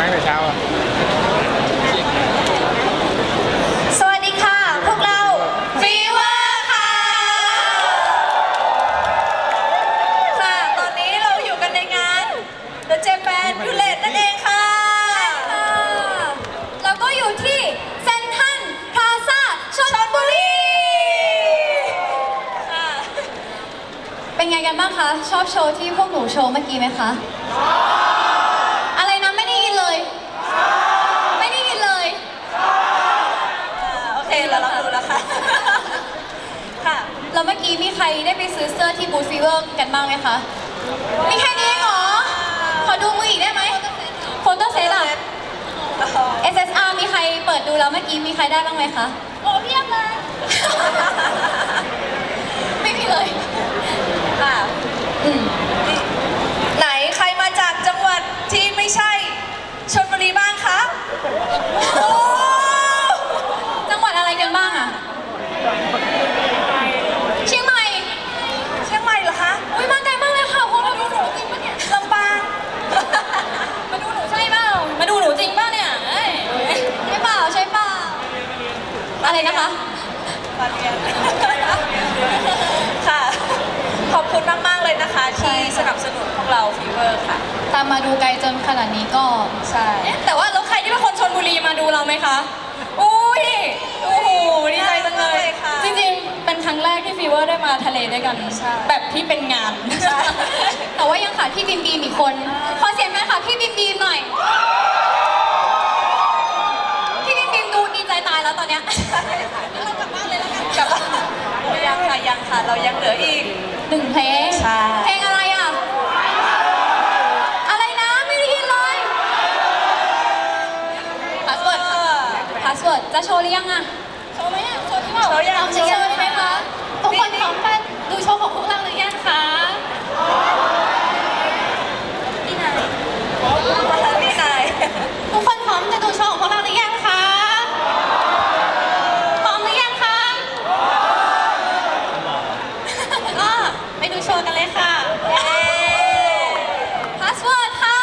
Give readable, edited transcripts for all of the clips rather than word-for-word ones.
ตั้งแต่เช้าสวัสดีค่ะพวกเราฟีเวอร์ค่ะค่ะตอนนี้เราอยู่กันในงาน The Japan Village นั่นเองค่ะแล้วก็อยู่ที่เซ็นทรัลพลาซ่าชลบุรีค่ะเป็นไงกันบ้างคะชอบโชว์ที่พวกหนูโชว์เมื่อกี้ไหมคะอะไรนะไม่ได้ยินเลยไม่ได้ยินเลยโอเคเรารับรู้แล้วค่ะค่ะแล้วเมื่อกี้มีใครได้ไปซื้อเสื้อที่บูธฟีเวอร์กันบ้างไหมคะมีแค่นี้เหรอขอดูมืออีกได้ไหมโฟโต้เซตอะ SSR มีใครเปิดดูแล้วเมื่อกี้มีใครได้บ้างไหมคะโอ้เพียบเลยไม่มีเลยค่ะไหนใครมาจากจังหวัดที่ไม่ใช่ชลบุรีบ้างคะโอ้จังหวัดอะไรกันบ้างอะเชียงใหม่เชียงใหม่เหรอคะอุ้ยมาไกลมากเลยค่ะพวกเราดูหนูจริงปะเนี่ยลำปางมาดูหนูใช่เปล่ามาดูหนูจริงป่ะเนี่ยใช่เปล่าใช่เปล่าอะไรนะคะมาเรียนค่ะขอบคุณมากๆเลยนะคะที่สนับสนุนพวกเราฟีเวอร์ค่ะตามมาดูไกลจนขนาดนี้ก็ใช่แต่ว่าแล้วใครที่เป็นคนชลบุรีมาดูเราไหมคะอุ้ยโอ้โหดีใจจังเลยจริงๆเป็นครั้งแรกที่ฟีเวอร์ได้มาทะเลด้วยกันแบบที่เป็นงานแต่ว่ายังขาดพี่บีมบีมอีกคนขอเสียงแฟนค่ะพี่บีมบีมหน่อยพี่บีมบีมดูดีใจตายแล้วตอนเนี้ยเรากลับบ้านเลยแล้วกันกลับบ้านยังค่ะเรายังเหลืออีก1 เพลงเพลงอะไรอ่ะอะไรนะไม่ได้ยินเลยพาสเวิร์ดจะโชว์หรือยังอ่ะโชว์ไหมอ่ะโชว์ที่โชว์ยังโชว์ได้ไหมคะทุกคนพร้อมไปดูโชว์ของพวกเราหรือยังคะนี่นายทุกคนพร้อมจะดูโชว์ของพวกเราหรือยังคะพร้อมหรือยังคะก็ไปดูโชว์กันเลยค่ะพาสเวิร์ดค่ะ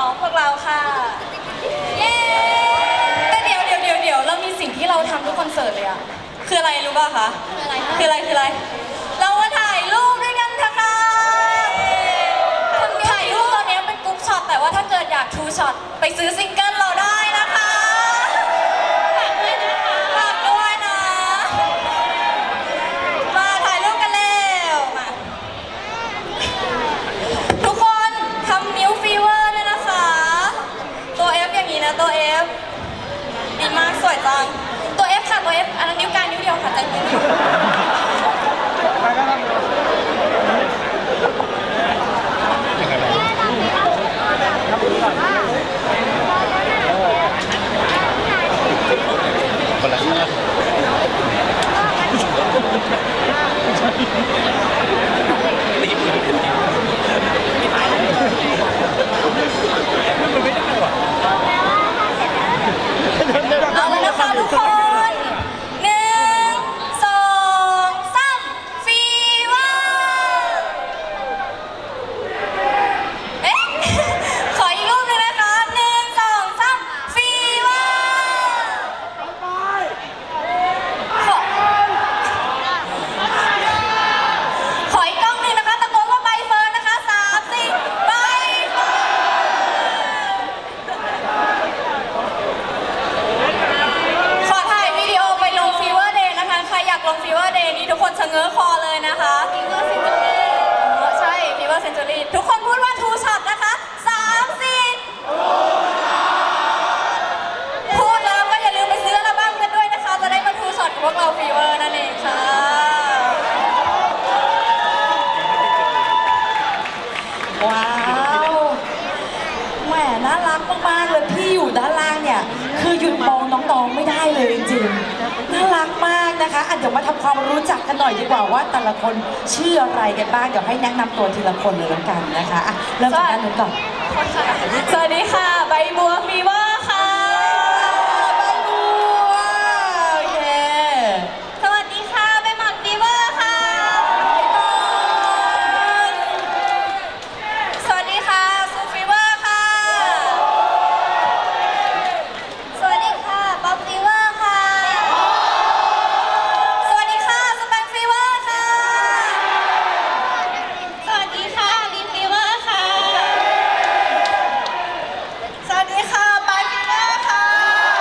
พวกเราค่ะเย้แต่เดี๋ยวเรามีสิ่งที่เราทำทุกคอนเสิร์ตเลยอะคืออะไรรู้ป่ะคะคืออะไรเรามาถ่ายรูปด้วยกันค่ะถ่ายรูปตอนนี้เป็นกรุ๊ปช็อตแต่ว่าถ้าเกิดอยากทูช็อตไปซื้อซิงเกิลเราได้นะคะฝากด้วยนะมาถ่ายรูปกันแล้วมาทุกคนทำนิ้วฟีเวอร์ด้วยนะคะตัว F อย่างนี้นะตัว F ดีมากสวยจังตัว F ค่ะตัว F อันนั้นนิ้วกลางนิ้วเดียวค่ะใจเย็นคนละชาติตีมือมันไม่ได้หรอเอาเลยนะคะทุกคน1 2 3ฟีเวอร์เอ๊ะขออีกรูปหนึ่งนะคะ1 2 3ฟีเวอร์ขออีกกล้องหนึ่งนะคะตะโกนว่าใบเฟิร์นนะคะ3 4ใบเฟิร์นขอถ่ายวิดีโอไปลงฟีเวอร์เดย์นะคะใครอยากลงฟีเวอร์เดย์นี่ทุกคนชะเง้อคอเลยนะคะฟีเวอร์เซนจูรี่ใช่ฟีเวอร์เซนจูรี่ทุกคนพูดว่าทูช็อตนะคะ3 4พูดแล้วก็อย่าลืมไปซื้ออัลบั้มกันด้วยนะคะจะได้มาทูช็อตกับพวกเราฟีเวอร์นั่นเองค่ะว้าวแหมน่ารักมากๆเลยพี่อยู่ด้านล่างเนี่ยคือหยุดมองน้องๆไม่ได้เลยจริงๆน่ารักมากนะคะเดี๋ยวมาทำความรู้จักกันหน่อยดีกว่าว่าแต่ละคนชื่ออะไรกันบ้างเดี๋ยวให้แนะนำตัวทีละคนเลยแล้วกันนะคะเริ่มจากด้านนู้นก่อนสวัสดีค่ะใบบัวฟีเวอร์ค่ะใบบัวโอเคสวัสดีค่ะใบหมอนฟีเวอร์ค่ะสวัสดีค่ะซูฟีเวอร์ค่ะสวัสดีค่ะป๊อปฟีเวอร์ค่ะสวัสดีค่ะสแปงฟีเวอร์ค่ะสวัสดีค่ะลินฟีเวอร์ค่ะสวัสดีค่ะปายฟีเวอร์ค่ะ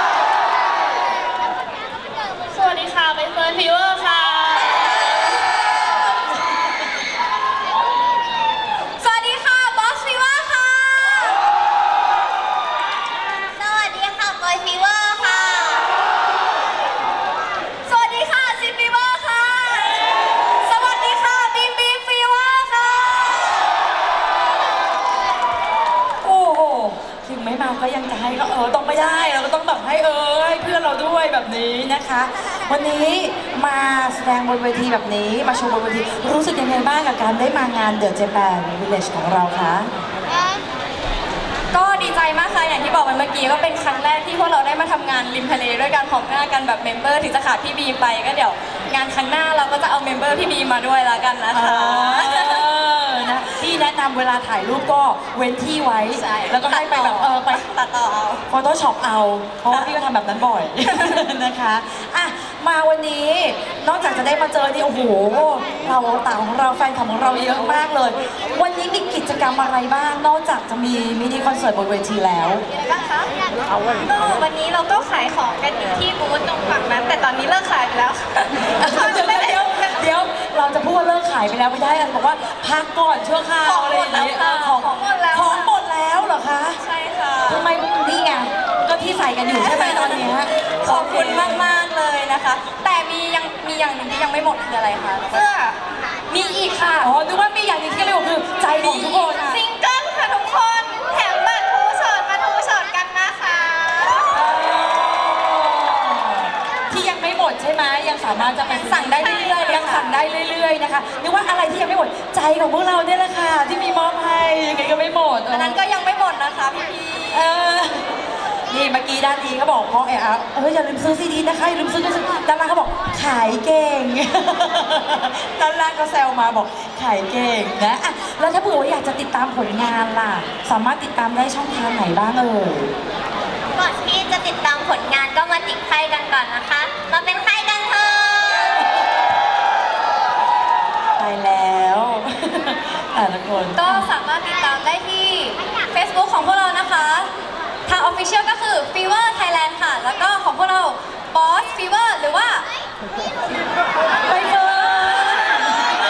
สวัสดีค่ะใบเฟิร์นฟีเวอร์ค่ะสวัสดีค่ะบอสฟีเวอร์ค่ะสวัสดีค่ะปอยฟีเวอร์ค่ะสวัสดีค่ะซิฟีเวอร์ค่ะสวัสดีค่ะบีบีฟีเวอร์ค่ะโอ้โหถึงไม่มาก็ยังจะให้ก็ต้องไม่ได้เราก็ต้องแบบให้ให้เพื่อนเราด้วยแบบนี้นะคะ วันนี้มาแสดงบนเวทีแบบนี้มาโชว์บนเวทีรู้สึกยังไงบ้างกับการได้มางานเดอะเจแปนวิลเลจของเราคะก็ดีใจมากค่ะอย่างที่บอกไปเมื่อกี้ก็เป็นครั้งแรกที่พวกเราได้มาทำงานริมทะเลด้วยกันพร้อมหน้ากันแบบเมมเบอร์ถึงจะขาดพี่บีมไปก็เดี๋ยวงานครั้งหน้าเราก็จะเอาเมมเบอร์พี่บีมมาด้วยแล้วกันนะคะนะที่แนะนำเวลาถ่ายรูปก็เว้นที่ไว้แล้วก็ให้ไปแบบไปตัดต่อเอา Photoshop เอาเพราะว่าพี่ก็ทำแบบนั้นบ่อยนะคะอ่ะมาวันนี้นอกจากจะได้มาเจอนี่โอ้โหเราต่างของเราแฟนคลับของเราเยอะมากเลยวันนี้มีกิจกรรมอะไรบ้างนอกจากจะมีมินิคอนเสิร์ตบนเวทีแล้วอะไรบ้างคะวันนี้เราก็ขายของกันอยู่ที่บูธตรงฝั่งนั้นแต่ตอนนี้เลิกขายไปแล้วเดี๋ยวเราจะพูดว่าเลิกขายไปแล้วไม่ได้บอกว่าพักก่อนชั่วคราวอะไรอย่างเงี้ยของหมดแล้วเหรอคะใช่ค่ะทำไมนี่ไงก็ที่ใส่กันอยู่ใช่ไหมตอนนี้ขอบคุณมากๆเลยนะคะแต่มีอย่างหนึ่งที่ยังไม่หมดคืออะไรคะเสื้อมีอีกค่ะอ๋อนึกว่ามีอย่างหนึ่งที่เรียกว่าคือใจของทุกคนซิงเกิลค่ะทุกคนแถมบัตรทูช็อตมาทูช็อตกันนะคะที่ยังไม่หมดใช่ไหมยังสามารถจะไปสั่งได้เรื่อยๆยังสั่งได้เรื่อยๆนะคะนึกว่าอะไรที่ยังไม่หมดใจของพวกเราเนี่ยแหละค่ะที่มีมอบให้ยังไงก็ไม่หมดอันนั้นก็ยังไม่หมดนะคะพี่นี่เมื่อกี้ด้านนี้เขาบอกเพราะอย่าลืมซื้อซีดีนะคะอย่าลืมซื้อด้านล่างเขาบอกขายเก่ง ด้านล่างก็แซวมาบอกขายเก่งนะอ่ะแล้วถ้าเผื่อว่าอยากจะติดตามผลงานล่ะสามารถติดตามได้ช่องทางไหนบ้างเอ่ยก่อนที่จะติดตามผลงานก็มาติดไพ่กันก่อนนะคะมาเป็นไพ่กันเถอะไปแล้วทุกคนก็สามารถติดตามได้ที่ Facebook ของพวกเรานะคะทาง Official ก็คือ Fever Thailand ค่ะแล้วก็ของพวกเรา Boss Fever หรือว่าใบเฟิร์น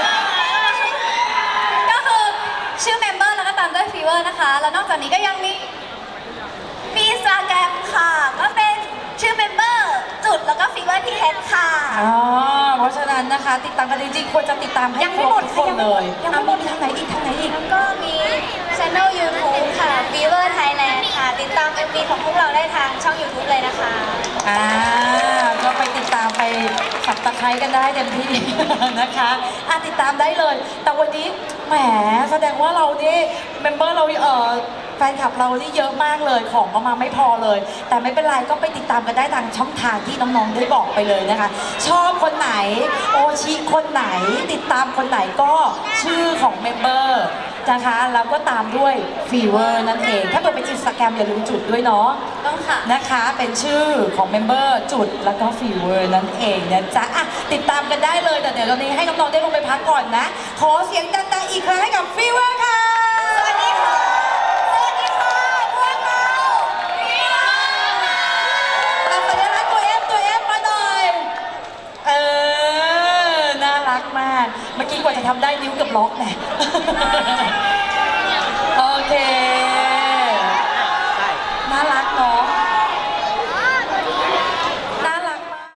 ก็คือชื่อเมมเบอร์แล้วก็ตามด้วย Fever นะคะแล้วนอกจากนี้ก็ยังมี Instagram ค่ะก็เป็นชื่อเมมเบอร์จุดแล้วก็ Fever TH ค่ะเพราะฉะนั้นนะคะติดตามกันจริงๆควรจะติดตามให้ครบทุกคนเลยยังไม่หมดทางไหนอีกแล้วก็มี Channel YouTube ค่ะ Fever Thailand ค่ะติดตาม MV ของพวกเราได้ทางช่อง YouTube เลยนะคะก็ไปติดตามไปสับตะไคร้กันได้เต็มที่นะคะติดตามได้เลยแต่วันนี้แหมแสดงว่าเรานี่เมมเบอร์เราแฟนคลับเรานี่เยอะมากเลยของมาไม่พอเลยแต่ไม่เป็นไรก็ไปติดตามกันได้ทางช่องทางที่น้องๆได้บอกไปเลยนะคะชอบคนไหนโอชิคนไหนติดตามคนไหนก็ชื่อของเมมเบอร์นะคะแล้วก็ตามด้วยฟีเวอร์นั่นเองถ้าเกิดเป็น Instagram อย่าลืมจุดด้วยเนาะต้องค่ะนะคะเป็นชื่อของเมมเบอร์จุดแล้วก็ฟีเวอร์นั่นเองนะจ๊ะติดตามกันได้เลยแต่เดี๋ยวตอนนี้ให้น้องๆได้ลงไปพักก่อนนะขอเสียงดังๆอีกครั้งให้กับฟีเวอร์ค่ะสวัสดีค่ะสวัสดีค่ะพวกเราฟีเวอร์ค่ะสัญลักษณ์ตัว F มาหน่อยน่ารักมากเมื่อกี้กว่าจะทำได้นิ้วเกือบล็อกแน่โอเค